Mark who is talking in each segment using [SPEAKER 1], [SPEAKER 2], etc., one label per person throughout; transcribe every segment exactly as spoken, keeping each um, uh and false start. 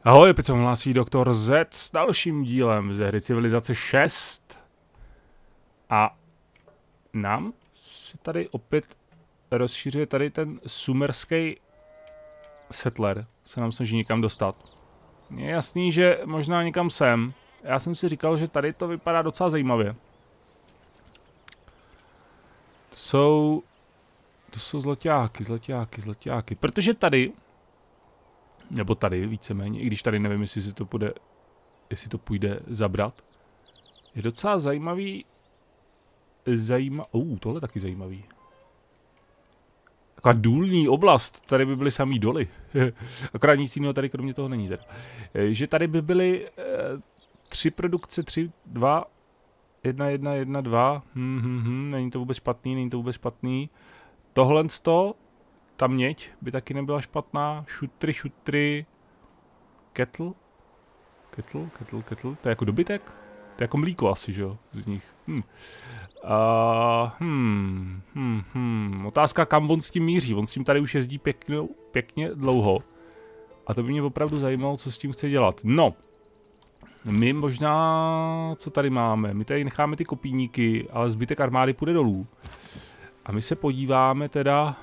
[SPEAKER 1] Ahoj, opět se hlásí doktor Z s dalším dílem ze hry Civilizace šest. A nám se tady opět rozšířuje tady ten sumerský settler. Se nám snaží někam dostat. Je jasný, že možná někam sem. Já jsem si říkal, že tady to vypadá docela zajímavě. To jsou... To jsou zlaťáky, zlaťáky, zlaťáky. Protože tady... Nebo tady víceméně, i když tady nevím, jestli si to půjde, jestli to půjde zabrat. Je docela zajímavý, zajímavý, uh, tohle je taky zajímavý. Taková důlní oblast, tady by byly samý doly. Akorát nic jiného tady kromě toho není teda. Že tady by byly eh, tři produkce, tři, dva, jedna, jedna, jedna, dva. Hm, hm, hm, není to vůbec špatný, není to vůbec špatný. Tohle sto. Ta měď by taky nebyla špatná. Šutry, šutry. Kettle? Kettle, kettle, kettle. To je jako dobytek? To je jako mlíko asi, že jo? Z nich. Hm. Uh, hmm, hmm, hmm. Otázka, kam on s tím míří. On s tím tady už jezdí pěkně, pěkně dlouho. A to by mě opravdu zajímalo, co s tím chce dělat. No. My možná... Co tady máme? My tady necháme ty kopíníky, ale zbytek armády půjde dolů. A my se podíváme teda...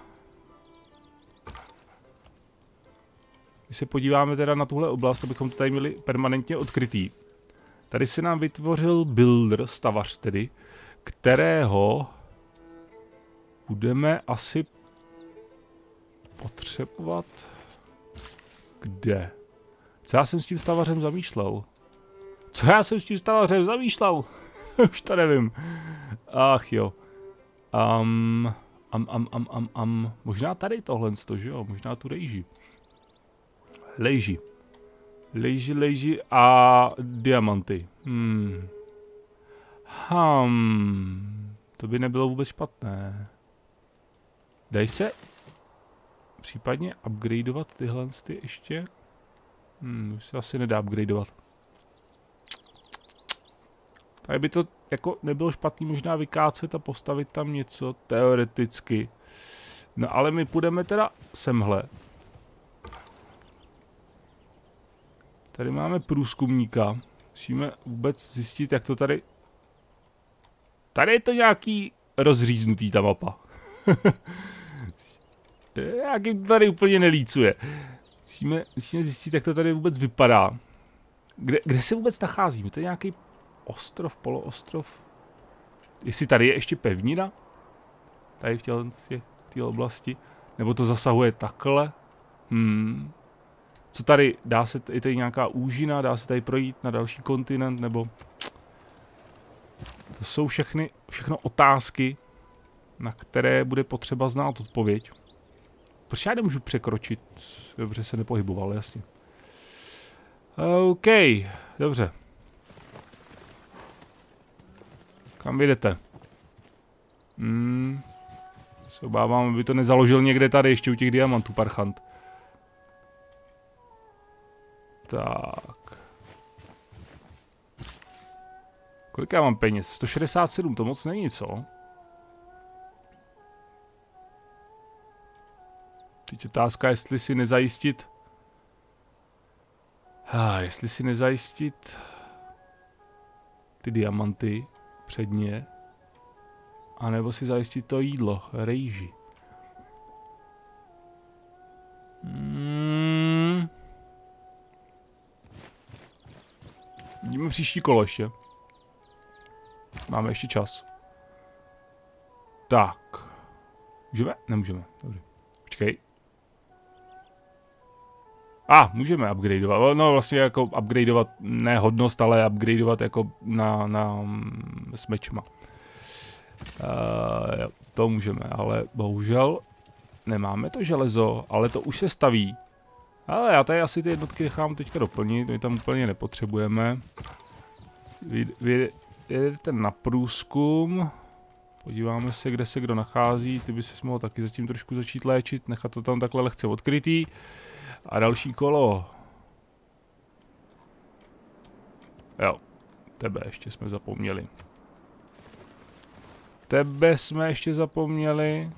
[SPEAKER 1] My se podíváme teda na tuhle oblast, abychom to tady měli permanentně odkrytý. Tady se nám vytvořil builder, stavař tedy, kterého budeme asi potřebovat... Kde? Co já jsem s tím stavařem zamýšlel? Co já jsem s tím stavařem zamýšlel? Už to nevím. Ach jo. Um, am, am, am, am, am. Možná tady tohle, že jo? Možná tu rejži. Lejži. Lejži, lejži a diamanty. Hmm. Hmm. To by nebylo vůbec špatné. Daj se případně upgradeovat tyhle ty ještě? Hmm, už se asi nedá upgradeovat. Tady by to jako nebylo špatný možná vykácet a postavit tam něco teoreticky. No ale my půjdeme teda semhle. Tady máme průzkumníka. Musíme vůbec zjistit, jak to tady... Tady je to nějaký rozříznutý ta mapa. Jak jim to tady úplně nelícuje. Musíme, musíme zjistit, jak to tady vůbec vypadá. Kde, kde se vůbec nacházíme? To je nějaký ostrov, poloostrov. Jestli tady je ještě pevnina? Tady v této oblasti? Nebo to zasahuje takhle? Hmm... Co tady? Dá se, je tady nějaká úžina? Dá se tady projít na další kontinent? Nebo... To jsou všechny, všechno otázky, na které bude potřeba znát odpověď. Proč já nemůžu překročit? Dobře, se nepohyboval, jasně. OK, dobře. Kam vyjdete? Hmm. Se obávám, aby to nezaložil někde tady, ještě u těch diamantů, parchant. Tak. Kolik já mám peněz? sto šedesát sedm, to moc není, co? Teď otázka, jestli si nezajistit... Ah, jestli si nezajistit... ty diamanty předně. A nebo si zajistit to jídlo, rejži. Hmm... Vidíme příští kolo ještě. Máme ještě čas. Tak. Můžeme? Nemůžeme. Dobře. Počkej. A, ah, můžeme upgradeovat. No vlastně jako upgradeovat, ne hodnost, ale upgradeovat jako na, na s mečma. Uh, jo, to můžeme, ale bohužel nemáme to železo, ale to už se staví. Ale já tady asi ty jednotky nechám teďka doplnit, my tam úplně nepotřebujeme. Vy, vy jedete na průzkum. Podíváme se, kde se kdo nachází. Ty by si mohl taky zatím trošku začít léčit, nechat to tam takhle lehce odkrytý. A další kolo. Jo, tebe ještě jsme zapomněli. Tebe jsme ještě zapomněli.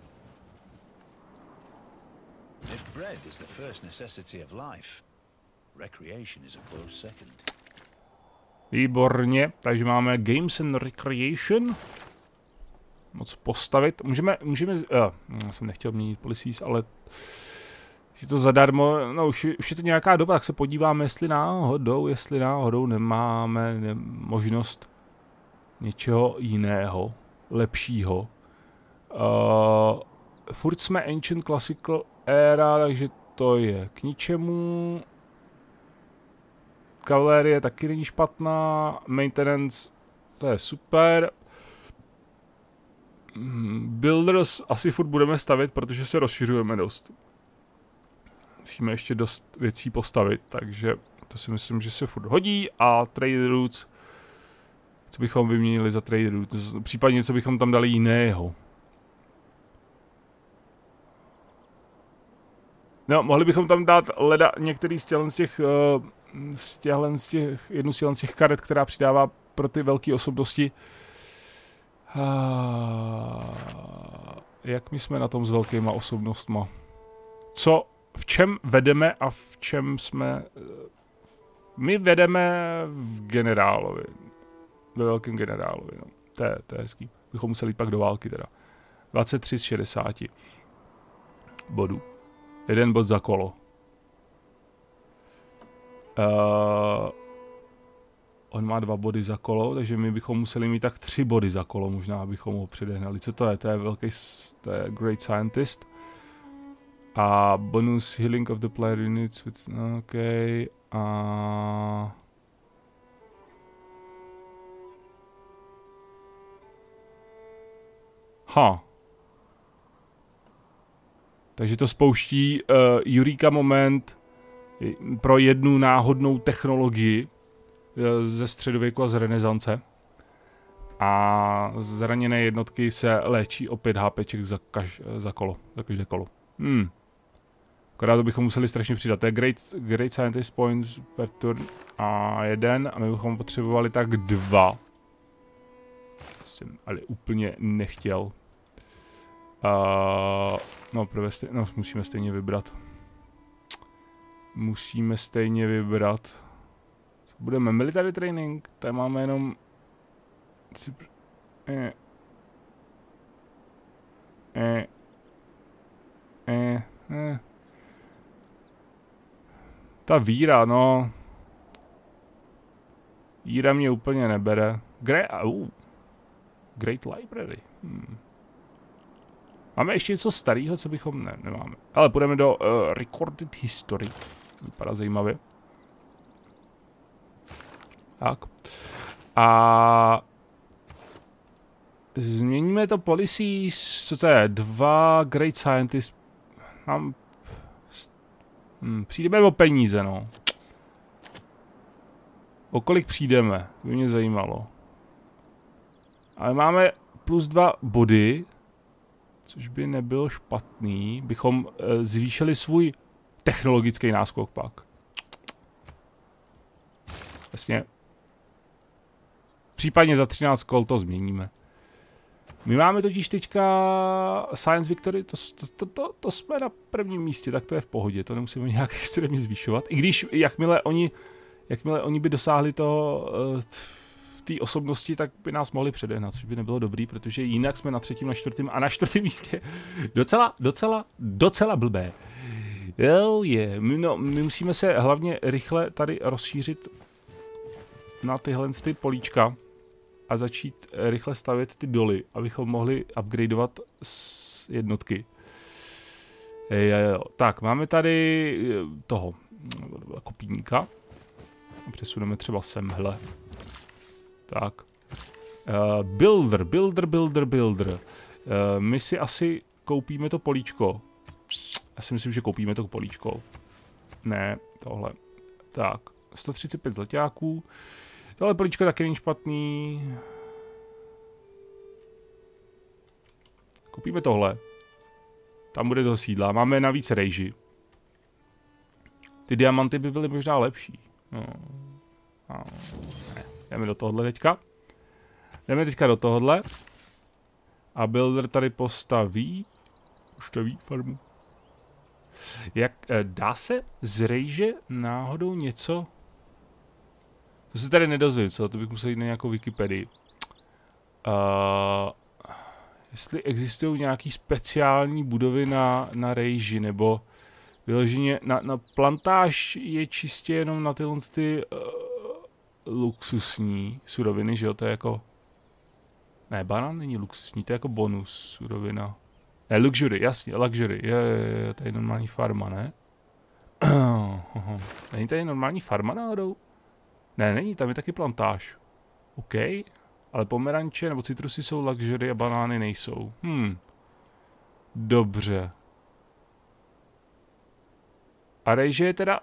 [SPEAKER 2] If bread is the first necessity of life,
[SPEAKER 1] Výborně, takže máme Games and Recreation. Moc postavit. Můžeme, můžeme, uh, já jsem nechtěl měnit policies, ale je to zadarmo, no už, už je to nějaká doba, tak se podíváme, jestli náhodou, jestli náhodou nemáme ne, možnost něčeho jiného, lepšího. Uh, furt jsme Ancient Classical Era, takže to je k ničemu. Kavalérie taky není špatná, maintenance, to je super. Builders asi furt budeme stavit, protože se rozšiřujeme dost. Musíme ještě dost věcí postavit, takže to si myslím, že se furt hodí. A trade routes, co bychom vyměnili za trade routes, případně co bychom tam dali jiného. No, mohli bychom tam dát leda některý z těchto z těch, uh, z těchto z těch, jednu z těch karet, která přidává pro ty velké osobnosti. Uh, jak my jsme na tom s velkýma osobnostma? Co, v čem vedeme a v čem jsme... My vedeme v generálovi. Ve velkém generálovi, no. To je, to je hezký. Bychom museli pak do války teda. dvacet tři z šedesáti bodů. Jeden bod za kolo. Uh, on má dva body za kolo, takže my bychom museli mít tak tři body za kolo, možná abychom ho předehnali. Co to je? To je velký, to je Great Scientist. A bonus healing of the player units with, OK. A... Ha. Takže to spouští uh, Eureka moment pro jednu náhodnou technologii uh, ze středověku a z renesance. A zraněné jednotky se léčí o pět HPček za, kaž, za kolo, za každé kolo. Hmm. Akorát to bychom museli strašně přidat. To je Great, great Scientist Points per turn a jeden a my bychom potřebovali tak dva. Jsem ale úplně nechtěl. Uh, no, prvé stej, no, musíme stejně vybrat. Musíme stejně vybrat. Co budeme? Military training? Tady máme jenom... Eh. Eh. Eh. Eh. Ta víra, no. Víra mě úplně nebere. Great, uh. Great Library. Hmm. Máme ještě něco starého, co bychom... Ne, nemáme. Ale půjdeme do uh, Recorded History. Vypadá zajímavě. Tak. A... Změníme to policies. Co to je? Dva Great Scientists. Mám... Hmm, přijdeme o peníze, no. O kolik přijdeme? To by mě zajímalo. Ale máme plus dva body, což by nebylo špatný. Bychom e, zvýšili svůj technologický náskok pak. Jasně. Případně za třináct kol to změníme. My máme totiž teďka Science Victory, to, to, to, to, to jsme na prvním místě, tak to je v pohodě, to nemusíme nějak extrémně zvyšovat. I když jakmile oni, jakmile oni by dosáhli toho, té osobnosti, tak by nás mohli předehnat, což by nebylo dobrý, protože jinak jsme na třetím, na čtvrtém a na čtvrtém místě. Docela, docela, docela blbé. Jo, je. My, no, my musíme se hlavně rychle tady rozšířit na tyhle ty políčka. A začít rychle stavět ty doly, abychom mohli upgradeovat jednotky. Jo, jo. Tak, máme tady toho kopíníka. Přesuneme třeba semhle. Tak. Uh, builder, builder, builder, builder. Uh, my si asi koupíme to políčko. Já si myslím, že koupíme to políčko. Ne, tohle. Tak, sto třicet pět zlaťáků. Tohle políčko taky není špatný. Koupíme tohle. Tam bude toho sídla. Máme navíc rejži. Ty diamanty by byly možná lepší. No. No. Ne. Jdeme do tohohle teďka. Jdeme teďka do tohohle. A builder tady postaví. Postaví farmu. Jak, dá se z rejže náhodou něco... To se tady nedozvím, co? To bych musel jít na nějakou Wikipedii. Uh, jestli existují nějaký speciální budovy na, na rejži, nebo vyloženě na, na plantáž je čistě jenom na tyhle ty uh, luxusní suroviny, že jo? To je jako... Ne, banán není luxusní, to je jako bonus surovina. Ne, luxury, jasně, luxury, je, je, je, to je normální farma, ne? Není tady normální farma náhodou? Ne, není, tam je taky plantáž. OK, ale pomeranče nebo citrusy jsou luxury a banány nejsou. Hm. Dobře. A rejže je teda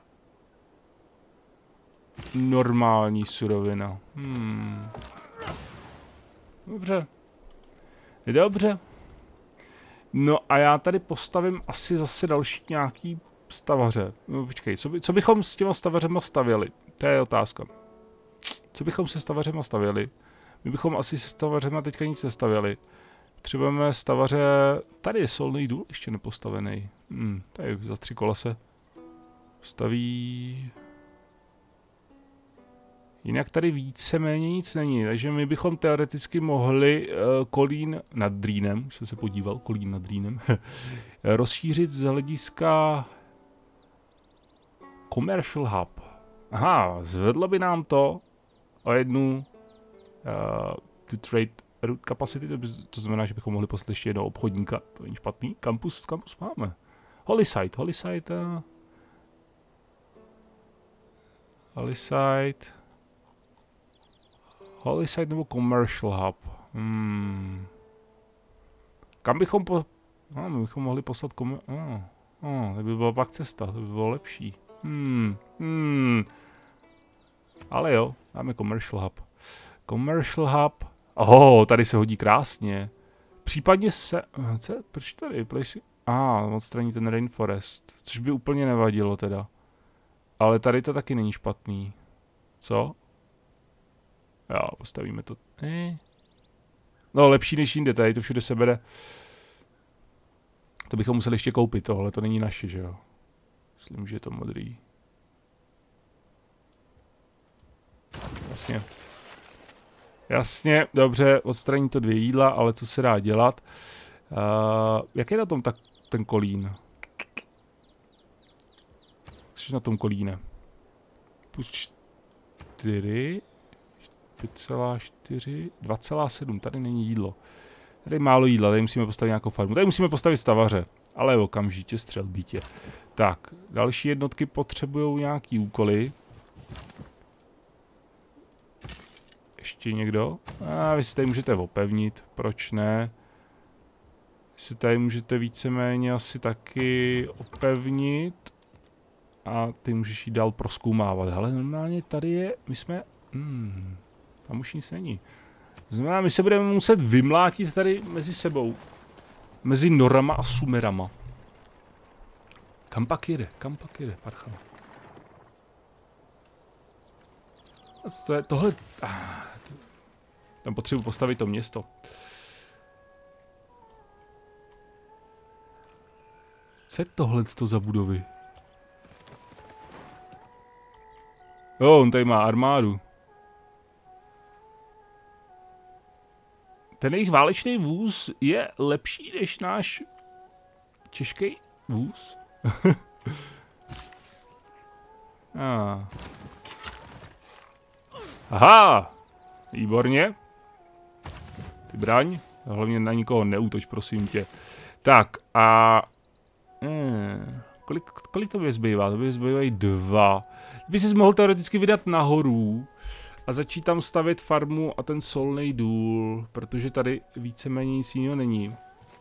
[SPEAKER 1] normální surovina. Hmm. Dobře. Dobře. No a já tady postavím asi zase další nějaký stavaře. No, počkej, co, by, co bychom s těma stavařema stavěli? To je otázka. Co bychom se stavařema stavěli? My bychom asi se stavařema teďka nic nestavěli. Potřebujeme stavaře... Tady je solný důl ještě nepostavený. Hmm, tady za tři kola se staví... Jinak tady víceméně nic není, takže my bychom teoreticky mohli uh, Kolín nad Rýnem, už jsem se podíval, Kolín nad Rýnem, rozšířit z hlediska Commercial Hub. Aha, zvedlo by nám to o jednu uh, ty trade route capacity, to, by, to znamená, že bychom mohli poslat ještě jednoho obchodníka, to není špatný, campus, campus máme. Holyside, Holyside, uh, Holyside, Holyside nebo Commercial Hub. Hmm. Kam bychom po... No, my bychom mohli poslat komer... Oh, oh, to by byla pak cesta, to by bylo lepší. Hmm. Hmm. Ale jo, dáme Commercial Hub. Commercial Hub. Oh, tady se hodí krásně. Případně se... Co? Proč tady? A, ah, odstraní ten Rainforest. Což by úplně nevadilo teda. Ale tady to taky není špatný. Co? Jo, postavíme to. Eh. No, lepší než jinde, tady to všude se bere. To bychom museli ještě koupit tohle, to není naše, že jo? Myslím, že je to modrý. Jasně. Jasně, dobře, odstraní to dvě jídla, ale co se dá dělat? Uh, jak je na tom tak ten Kolín? Jsi na tom Kolíne? Plus čtyři... pět celá čtyři, dva celá sedm, tady není jídlo. Tady je málo jídla, tady musíme postavit nějakou farmu. Tady musíme postavit stavaře, ale okamžitě střelbítě. Tak, další jednotky potřebují nějaký úkoly. Ještě někdo? A vy si tady můžete opevnit, proč ne? Vy si tady můžete víceméně asi taky opevnit. A ty můžeš jít dál prozkoumávat. Ale normálně tady je, my jsme... Hmm. Tam už nic není. To znamená, my se budeme muset vymlátit tady mezi sebou. Mezi norama a sumerama. Kam pak jede? Kam pak jede? Parcha. To je tohle... Ah, tam potřebuji postavit to město. Co je tohle za budovy? Jo, on tady má armádu. Ten jejich válečný vůz je lepší než náš těžký vůz. ah. Aha, výborně. Ty braň, hlavně na nikoho neútoč, prosím tě. Tak a... Hmm, kolik, kolik to by zbývá? To by zbývají dva. By si mohl teoreticky vydat nahoru a začít tam stavět farmu a ten solný důl, protože tady víceméně nic jiného není.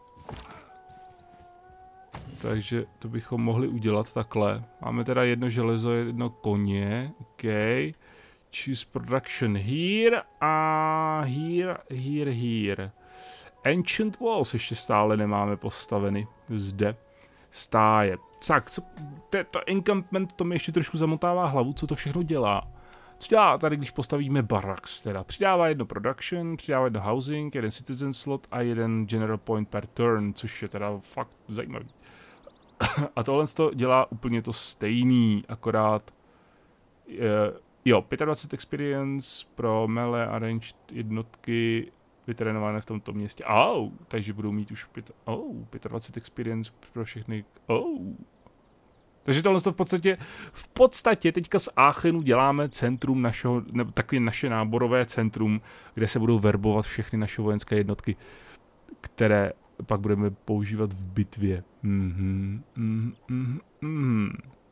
[SPEAKER 1] Takže to bychom mohli udělat takhle. Máme teda jedno železo, jedno koně, OK. Choose production here a here, here, here. Ancient walls ještě stále nemáme postaveny zde. Stáje. Tak, co, to encampment, to mi ještě trošku zamotává hlavu, co to všechno dělá. Co dělá tady, když postavíme barracks, teda přidává jedno production, přidává jedno housing, jeden citizen slot a jeden general point per turn, což je teda fakt zajímavý. A tohle to dělá úplně to stejný, akorát je, jo, dvacet pět experience pro melee a ranged jednotky vytrénované v tomto městě. Oh, takže budou mít už pět, oh, dvacet pět experience pro všechny. Oh. Takže tohle to v podstatě, v podstatě teďka z Aachenu děláme centrum našeho, nebo takové naše náborové centrum, kde se budou verbovat všechny naše vojenské jednotky, které pak budeme používat v bitvě. Mhm, mhm, mhm, mhm.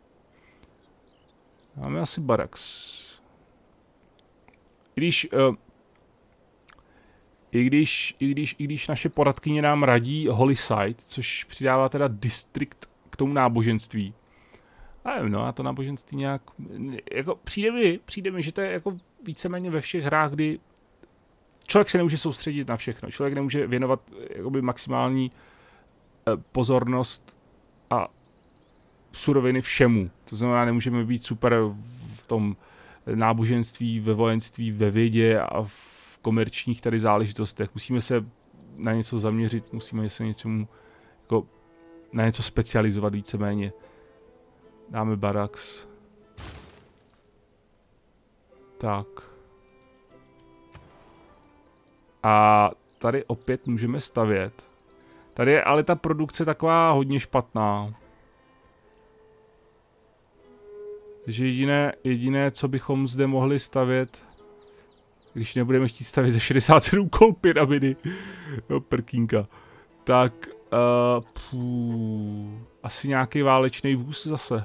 [SPEAKER 1] Máme asi baraks. I když, uh, i když, i když, i když naše poradkyně nám radí Holy Site, což přidává teda distrikt k tomu náboženství. A nevím, no, a to náboženství nějak, jako přijde mi, přijde mi, že to je jako víceméně ve všech hrách, kdy člověk se nemůže soustředit na všechno, člověk nemůže věnovat jakoby maximální eh, pozornost a suroviny všemu. To znamená, nemůžeme být super v tom náboženství, ve vojenství, ve vědě a v komerčních tady záležitostech. Musíme se na něco zaměřit, musíme se něčemu, jako, na něco specializovat víceméně. Dáme baraks. Tak. A tady opět můžeme stavět. Tady je ale ta produkce taková hodně špatná. Takže jediné, jediné, co bychom zde mohli stavět, když nebudeme chtít stavět ze šedesát sedm kol pyramidy, no prkínka, tak uh, pů, asi nějaký válečný vůz zase.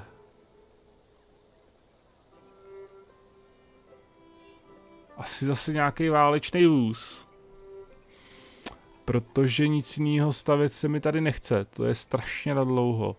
[SPEAKER 1] Asi zase nějaký válečný vůz. Protože nic jiného stavět se mi tady nechce, to je strašně na dlouho.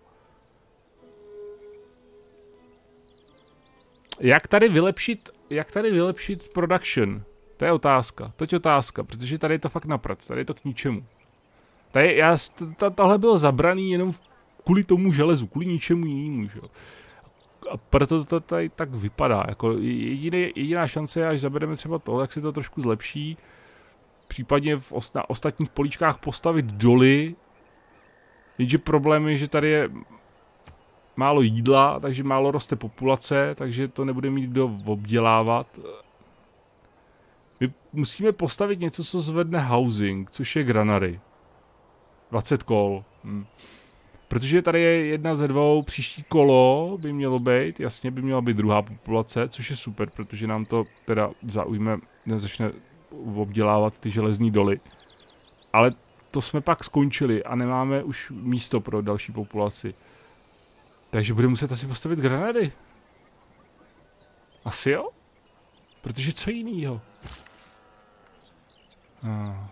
[SPEAKER 1] Jak tady vylepšit, jak tady vylepšit production? To je otázka, to je otázka, protože tady je to fakt naprat, tady je to k ničemu. Tady, já, tohle bylo zabraný jenom kvůli tomu železu, kvůli ničemu jinému, že? A proto to tady tak vypadá, jako jediný, jediná šance je, až zabereme třeba to, jak se to trošku zlepší, případně v os, na ostatních políčkách postavit doly, jenže problém je, že tady je málo jídla, takže málo roste populace, takže to nebude mít kdo obdělávat. My musíme postavit něco, co zvedne housing, což je granary. dvacet kol. Hm. Protože tady je jedna ze dvou, příští kolo by mělo být, jasně by měla být druhá populace, což je super, protože nám to teda zaujme, začne obdělávat ty železní doly. Ale to jsme pak skončili a nemáme už místo pro další populaci. Takže budeme muset asi postavit granady. Asi jo? Protože co jinýho? Ah.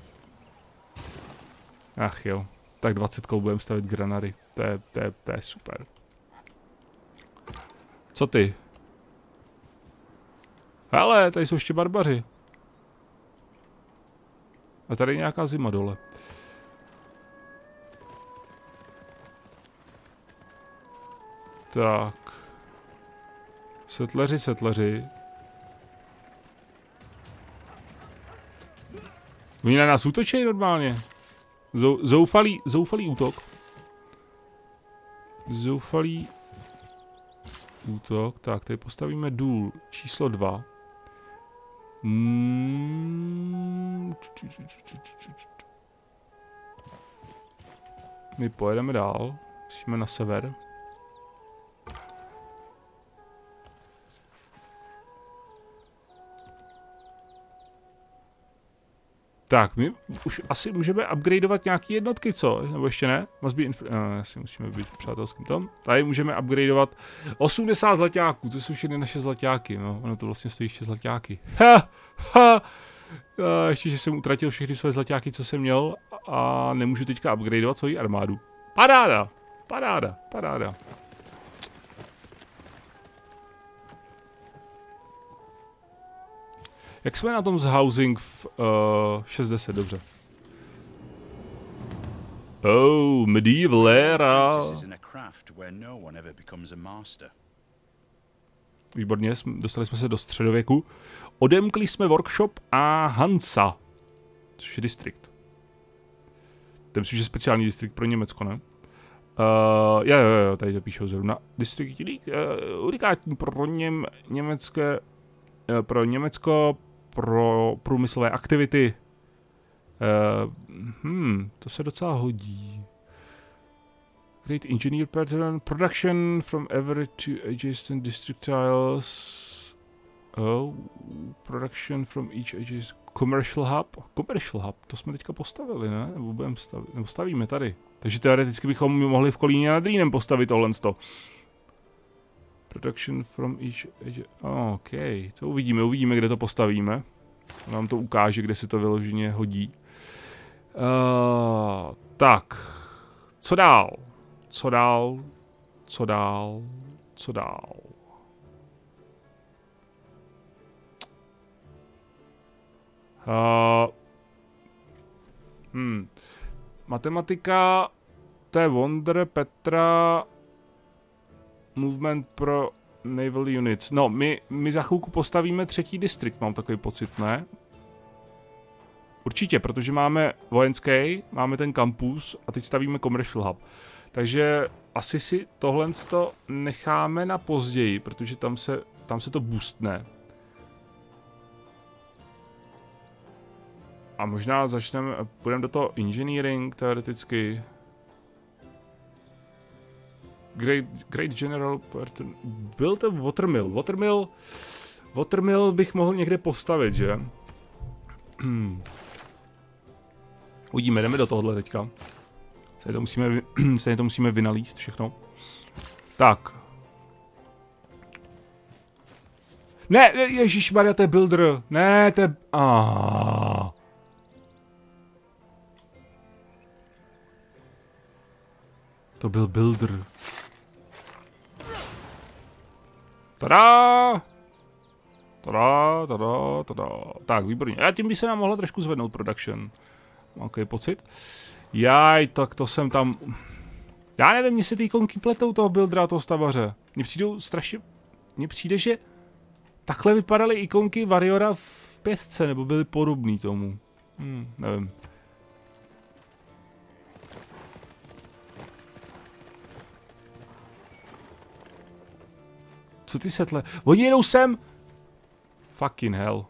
[SPEAKER 1] Ach jo. Tak dvacet kol budeme stavit granady. To je, to je, to je super. Co ty? Hele, tady jsou ještě barbaři. A tady je nějaká zima dole. Tak. Setleři, setleři. Oni na nás útočí normálně. Zou, zoufalý, zoufalý útok. Zoufalý útok. Tak, tady postavíme důl číslo dva. Mm. My pojedeme dál. Musíme na sever. Tak, my už asi můžeme upgradeovat nějaké jednotky, co? Nebo ještě ne? Must be inf- no, asi musíme být v přátelském tom. Tady můžeme upgradeovat osmdesát zlaťáků, to jsou všechny naše zlaťáky, no. Ono to vlastně stojí ještě zlaťáky. Ha! Ha! A ještě, že jsem utratil všechny své zlaťáky, co jsem měl a nemůžu teďka upgradeovat svoji armádu. Paráda! Paráda! Paráda! Jak jsme na tom z housing v uh, šest deset, dobře. Oh, medieval era. Výborně, dostali jsme se do středověku. Odemkli jsme workshop a Hansa, což je distrikt. To myslím, že je speciální distrikt pro Německo, ne? Uh, jo, jo, jo, tady to píšou zrovna. District uh, unikátní pro něm, německé, uh, pro Německo, pro průmyslové aktivity. Uh, hmm, to se docela hodí. Great engineer pattern, production from every two adjacent districtiles. Oh, production from each adjacent commercial hub. Commercial hub, to jsme teďka postavili, ne? Nebo budeme stavit, nebo stavíme tady. Takže teoreticky bychom mohli v Kolíně nad Rýnem postavit tohle. Production from each adjacent. Oh, OK, to uvidíme, uvidíme, kde to postavíme. Nám to ukáže, kde se to vyloženě hodí. Uh, tak, co dál? Co dál? Co dál? Co dál? Uh, hmm. Matematika, to je Wonder, Petra, Movement pro Naval Units. No, my, my za chvilku postavíme třetí distrikt, mám takový pocit, ne? Určitě, protože máme vojenský, máme ten kampus a teď stavíme commercial hub. Takže asi si tohle necháme na později, protože tam se, tam se to boostne. A možná začneme, půjdeme do toho engineering teoreticky. Great, great General Burton. Byl to Watermill. Watermill, Watermill bych mohl někde postavit, že? Uvidíme, jdeme do tohohle teďka. Se to musíme, se to musíme vynalíst všechno. Tak. Ne, ježišmarja, to je builder. Ne, to je... Ah. To byl builder. Tada! Tada, tada, tada. Tak, výborně. A tím by se nám mohlo trošku zvednout production. Mám takový pocit. Jaj, tak to jsem tam... Já nevím, mně se ty ikonky pletou toho buildera, toho stavaře. Mně přijdou strašně... Mně přijde, že... Takhle vypadaly ikonky Warriora v pětce, nebo byly podobný tomu. Hm, nevím. Co ty setle? Oni jedou sem! Fucking hell.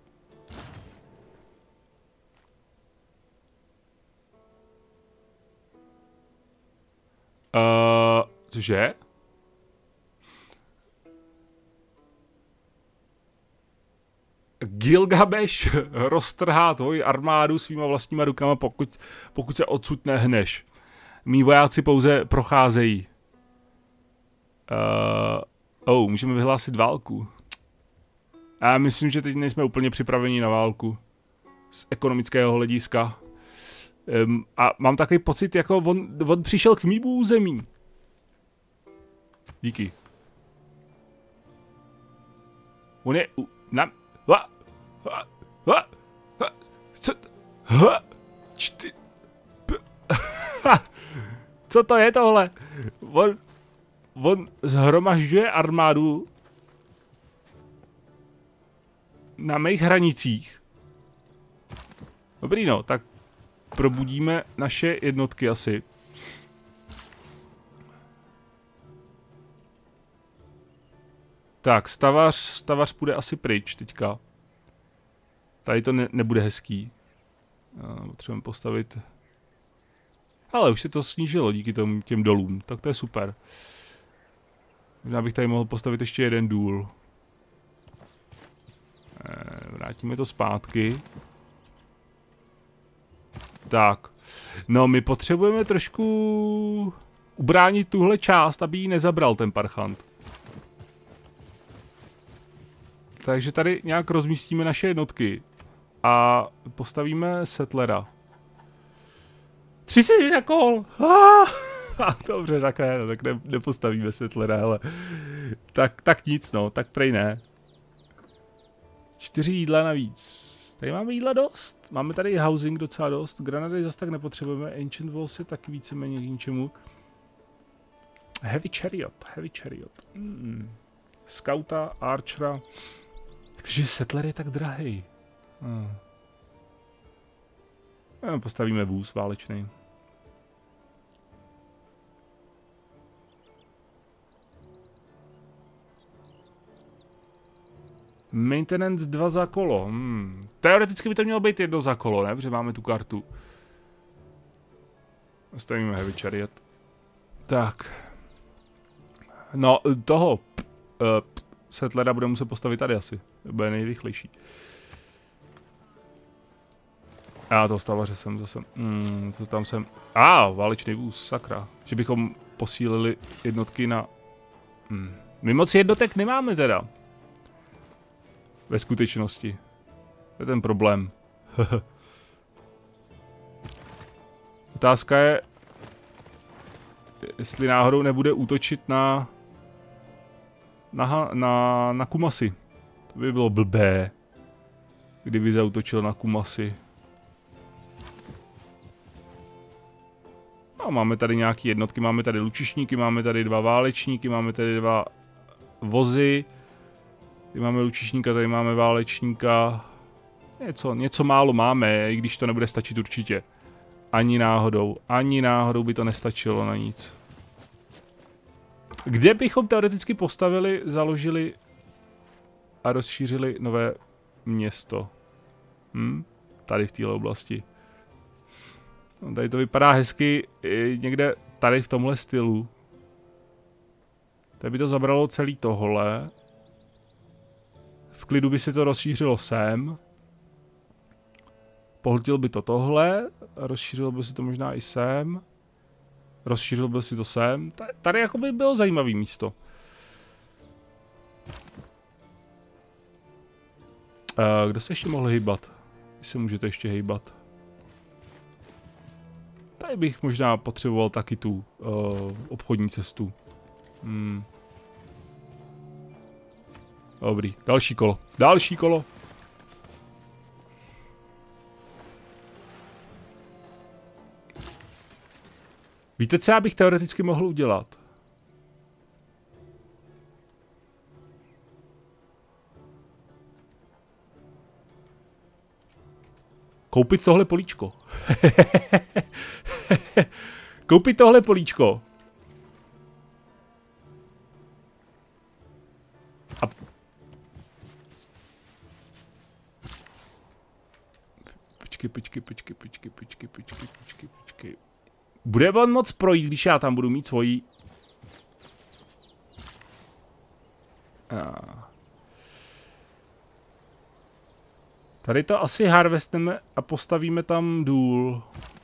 [SPEAKER 1] Uh, cože? Gilgamesh roztrhá tvoji armádu svýma vlastníma rukama, pokud, pokud se odsud nehneš. Mí vojáci pouze procházejí. Uh, oh, můžeme vyhlásit válku. Já myslím, že teď nejsme úplně připraveni na válku. Z ekonomického hlediska. Um, a mám takový pocit, jako on, on přišel k mýmu území. Díky. On je u... Na... Ha, ha, ha, ha, co... Ha, čty... P, ha, co to je tohle? On... On zhromažďuje armádu na mých hranicích. Dobrý no, tak probudíme naše jednotky asi. Tak, stavař, stavař půjde asi pryč teďka. Tady to ne, nebude hezký. Potřebujeme postavit... Ale už se to snížilo díky tomu, těm dolům, tak to je super. Možná bych tady mohl postavit ještě jeden důl. Vrátíme to zpátky. Tak. No, my potřebujeme trošku ubránit tuhle část, aby ji nezabral ten parchant. Takže tady nějak rozmístíme naše jednotky. A postavíme settlera. třicet jedna kol! Ah, dobře, tak ne, no, tak ne, nepostavíme settlera, ale... Tak, tak nic, no, tak prej ne. Čtyři jídla navíc. Tady máme jídla dost. Máme tady housing docela dost. Granady zase tak nepotřebujeme. Ancient Walls je taky víceméně k ničemu. Heavy Chariot. Heavy Chariot. Mm. Scouta, Archera. Takže settler je tak drahý. Hmm. Postavíme vůz válečný. Maintenance dva za kolo. Hmm. Teoreticky by to mělo být jedno za kolo, ne? Protože máme tu kartu. Stavíme Heavy Chariot. Tak. No, toho uh, Settlera bude muset postavit tady asi. To bude nejrychlejší. A toho stavaře jsem zase. Hmm, to tam jsem. A, ah, válečný vůz, sakra. Že bychom posílili jednotky na. Hmm. My moc jednotek nemáme teda. Ve skutečnosti. To je ten problém. Otázka je, jestli náhodou nebude útočit na na, na, na Kumasi. To by bylo blbé, kdyby zaútočil na Kumasi. No, máme tady nějaké jednotky, máme tady lučišníky, máme tady dva válečníky, máme tady dva vozy. Tady máme lučišníka, tady máme válečníka. Něco, něco málo máme, i když to nebude stačit určitě. Ani náhodou, ani náhodou by to nestačilo na nic. Kde bychom teoreticky postavili, založili a rozšířili nové město? Hm? Tady v téhle oblasti. No, tady to vypadá hezky, někde tady v tomhle stylu. Tady by to zabralo celý tohle. V klidu by se to rozšířilo sem. Pohltil by to tohle, rozšířilo by se to možná i sem. Rozšířilo by si to sem. Tady jako by bylo zajímavé místo. Uh, kdo se ještě mohl hýbat? Vy se můžete ještě hýbat. Tady bych možná potřeboval taky tu uh, obchodní cestu. Hmm. Dobrý, další kolo. Další kolo. Víte, co já bych teoreticky mohl udělat? Koupit tohle políčko. Koupit tohle políčko. A... Počkej, počkej, počkej, počkej, počkej, počkej, počkej, počkej. Bude on moc projít, když já tam budu mít svoji... A... Tady to asi harvestneme a postavíme tam důl.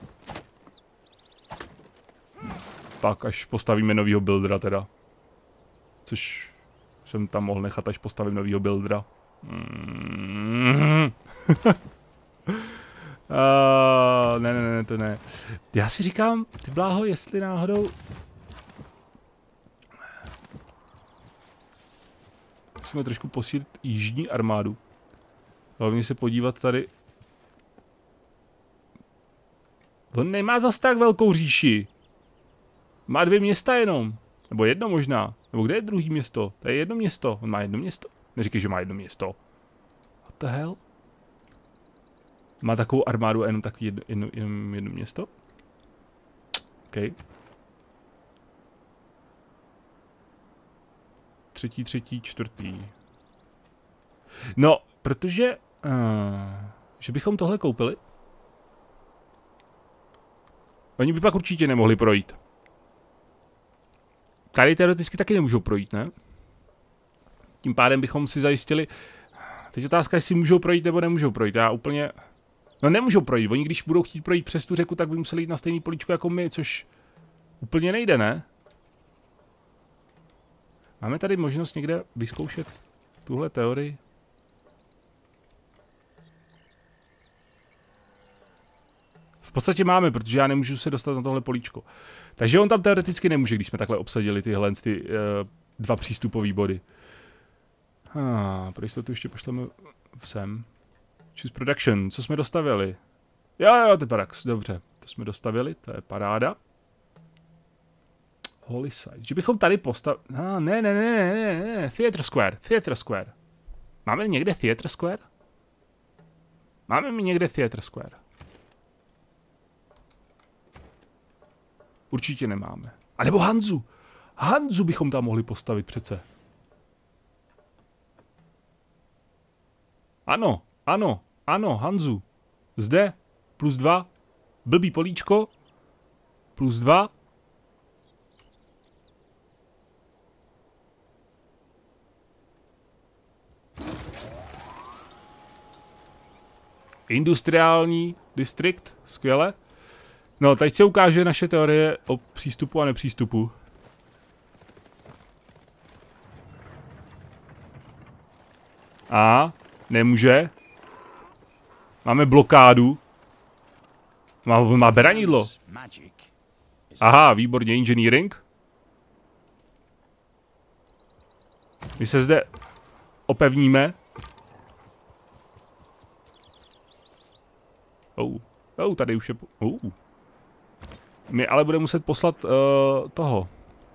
[SPEAKER 1] Tak, až postavíme novýho buildera teda. Což jsem tam mohl nechat, až postavím novýho buildera. Mm. Uh, ne, ne, ne, to ne. Já si říkám, ty bláho, jestli náhodou... Musíme trošku posílit jižní armádu. Hlavně se podívat tady. On nemá zas tak velkou říši. Má dvě města jenom. Nebo jedno možná. Nebo kde je druhý město? To je jedno město. On má jedno město? Neříkej, že má jedno město. What the hell? Má takovou armádu a jenom tak jedno, jedno, jedno, jedno město? OK. Třetí, třetí, čtvrtý. No, protože... Uh, že bychom tohle koupili? Oni by pak určitě nemohli projít. Tady teoreticky taky nemůžou projít, ne? Tím pádem bychom si zajistili... Teď otázka je, jestli můžou projít nebo nemůžou projít. Já úplně... No nemůžou projít. Oni když budou chtít projít přes tu řeku, tak by museli jít na stejný políčko jako my, což úplně nejde, ne? Máme tady možnost někde vyzkoušet tuhle teorii? V podstatě máme, protože já nemůžu se dostat na tohle políčko. Takže on tam teoreticky nemůže, když jsme takhle obsadili tyhle ty, uh, dva přístupové body. Ah, pro jistotu ještě pošleme sem. Choose production, co jsme dostavili? Jo, jo, to je parax, dobře. To jsme dostavili, to je paráda. Holy site. Že bychom tady postavili... Ah, ne, ne, ne, ne, ne, Theatre Square, Theatre Square. Máme někde Theatre Square? Máme mi někde Theatre Square? Určitě nemáme. A nebo Hanzu. Hanzu bychom tam mohli postavit přece. Ano, ano, ano, Hanzu. Zde, plus dva. Blbý políčko, plus dva. Industriální distrikt, skvěle. No, teď se ukáže naše teorie o přístupu a nepřístupu. A, nemůže. Máme blokádu. Má, má beranidlo. Aha, výborně, engineering. My se zde opevníme. Oh, oh, tady už je... Oh. My ale budeme muset poslat uh, toho.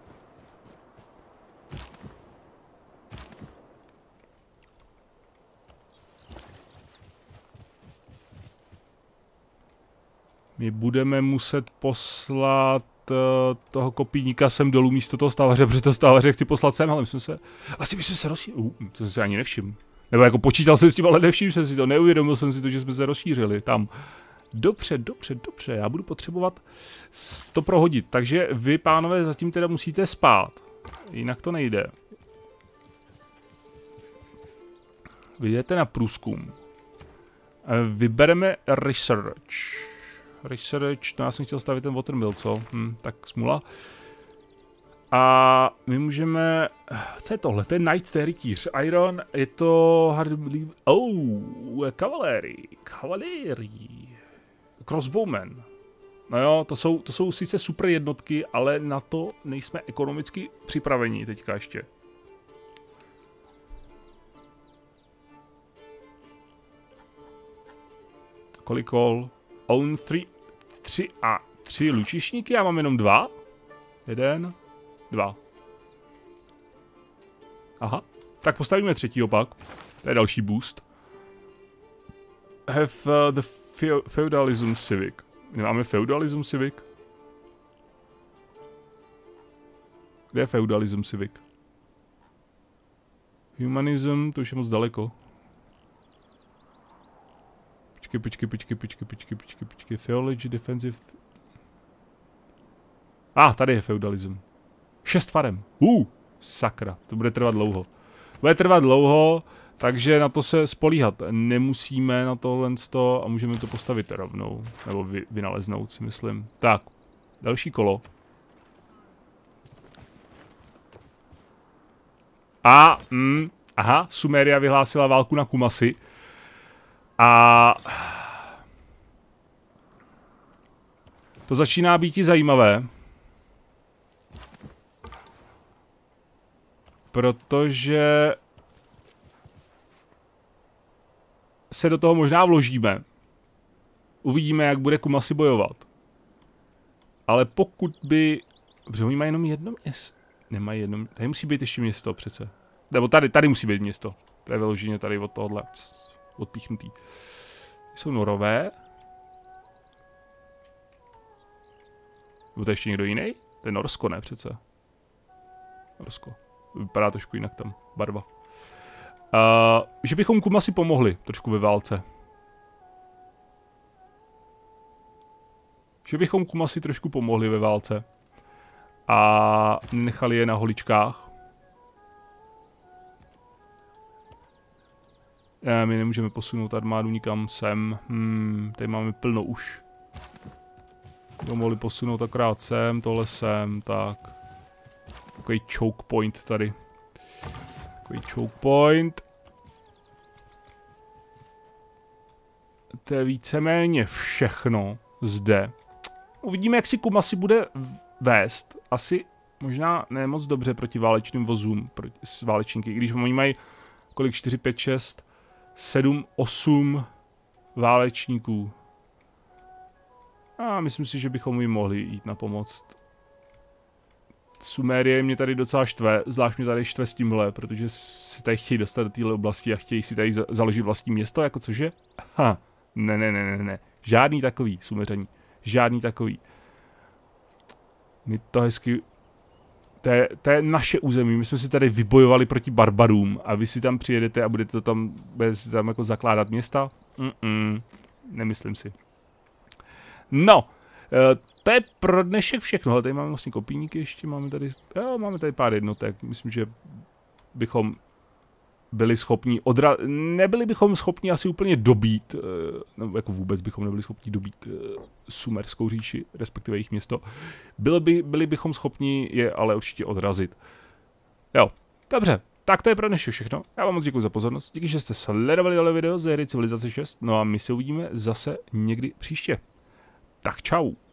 [SPEAKER 1] My budeme muset poslat uh, toho kopíníka sem dolů místo toho stavaře, protože toho stavaře chci poslat sem, ale my jsme se... Asi my jsme se rozšířili. Uh, to jsem se ani nevšiml. Nebo jako počítal jsem s tím, ale nevšiml jsem si to, neuvědomil jsem si to, že jsme se rozšířili tam. Dobře, dobře, dobře, já budu potřebovat to prohodit, takže vy, pánové, zatím teda musíte spát, jinak to nejde. Vy jdete na průzkum. Vybereme research. Research, no já jsem chtěl stavit ten watermill, co? Hm, tak smula. A my můžeme... Co je tohle? To je Knight, to je rytíř. Iron, je to... Oh, kavalérii. Kavalérii. Crossbowman. No jo, to jsou, to jsou sice super jednotky, ale na to nejsme ekonomicky připraveni teďka ještě. Kolik kol? Own three, tři a tři lučišníky, já mám jenom dva. Jeden, dva. Aha, tak postavíme třetí opak. To je další boost. Have uh, the feudalism civic. Nemáme feudalism civic? Kde je feudalism civic? Humanism, to už je moc daleko. Počkej, počkej, počkej, počkej, počkej, počkej, počkej. Theology, defensive... Ah, tady je feudalism. Šest farem. Uh, sakra, to bude trvat dlouho. Bude trvat dlouho, takže na to se spolíhat nemusíme, na tohle a můžeme to postavit rovnou. Nebo vy, vynaleznout, si myslím. Tak, další kolo. A, mm, aha, Sumeria vyhlásila válku na Kumasi. A... To začíná být i zajímavé. Protože... se do toho možná vložíme. Uvidíme, jak bude Kumasi bojovat. Ale pokud by... Protože oni mají jenom jedno město. Nemají jedno... Tady musí být ještě město přece. Nebo tady, tady musí být město. To je vyloženě tady od tohohle. Odpíchnutý. Jsou Norové. Nebo to ještě někdo jiný? To je Norsko, ne přece. Norsko. Vypadá trošku jinak tam. Barva. Uh, že bychom Kumasi pomohli trošku ve válce. Že bychom Kumasi trošku pomohli ve válce. A nechali je na holičkách. Ne, my nemůžeme posunout armádu nikam sem. Hmm, tady máme plno už. To mohli posunout akorát sem, tohle sem, tak. Takový choke point tady. Takový choke point. To je víceméně všechno zde. Uvidíme, jak si Kumasi bude vést. Asi možná ne moc dobře proti válečným vozům, proti, s válečníky, i když oni mají kolik čtyři, pět, šest, sedm, osm válečníků. A myslím si, že bychom jim mohli jít na pomoc. Sumérie mě tady docela štve, zvlášť mě tady štve s tímhle, protože si tady chtějí dostat do téhle oblasti a chtějí si tady založit vlastní město, jako cože? Ha, ne, ne, ne, ne, ne, žádný takový Sumeřani, žádný takový. My to hezky To je, to je naše území, my jsme si tady vybojovali proti barbarům a vy si tam přijedete a budete to tam, budete si tam jako zakládat města? Mm-mm, nemyslím si. No, to je pro dnešek všechno. Ale tady máme vlastně kopíníky ještě, máme tady, jo, máme tady pár jednotek. Myslím, že bychom byli schopni odra... Nebyli bychom schopni asi úplně dobít, no jako vůbec bychom nebyli schopni dobít Sumerskou říši, respektive jejich město. Byli, by, byli bychom schopni je ale určitě odrazit. Jo, dobře. Tak to je pro dnešek všechno. Já vám moc děkuji za pozornost. Díky, že jste sledovali tohle video z hry Civilizace šest. No a my se uvidíme zase někdy příště. Tak čau.